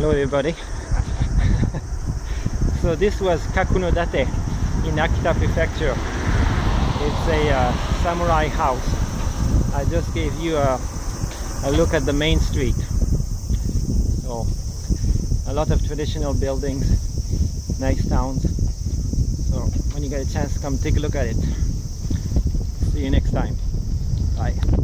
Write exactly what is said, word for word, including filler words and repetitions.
Hello everybody. So this was Kakunodate in Akita Prefecture. It's a uh, samurai house. I just gave you a, a look at the main street. So a lot of traditional buildings, nice towns. So when you get a chance, come take a look at it. See you next time. Bye.